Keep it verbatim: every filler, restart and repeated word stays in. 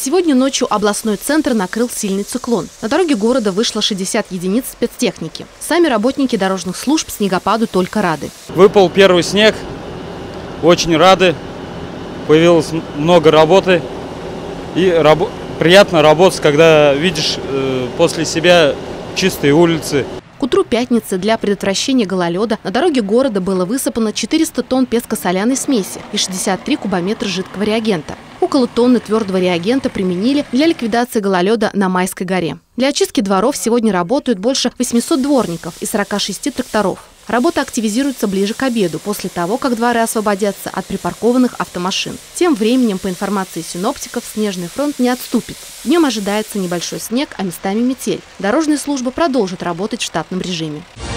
Сегодня ночью областной центр накрыл сильный циклон. На дороге города вышло шестьдесят единиц спецтехники. Сами работники дорожных служб снегопаду только рады. Выпал первый снег, очень рады. Появилось много работы. И раб... приятно работать, когда видишь э, после себя чистые улицы. К утру пятницы для предотвращения гололеда на дороге города было высыпано четыреста тонн песко-соляной смеси и шестьдесят три кубометра жидкого реагента. Около тонны твердого реагента применили для ликвидации гололеда на Майской горе. Для очистки дворов сегодня работают больше восьмисот дворников и сорока шести тракторов. Работа активизируется ближе к обеду, после того, как дворы освободятся от припаркованных автомашин. Тем временем, по информации синоптиков, снежный фронт не отступит. Днем ожидается небольшой снег, а местами метель. Дорожные службы продолжат работать в штатном режиме.